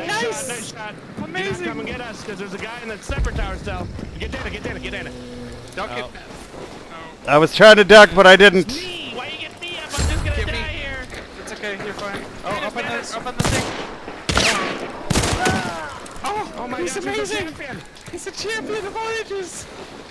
Nice shot. Amazing. Come and get us, because there's a guy in the separate tower still. Get in it. Don't get. I was trying to duck, but I didn't. Me! Why you get me up? I'm just gonna die here. It's okay, you're fine. Oh, up on the thing. Oh, Oh my he's gosh, amazing. he's a champion. He's a champion of all ages.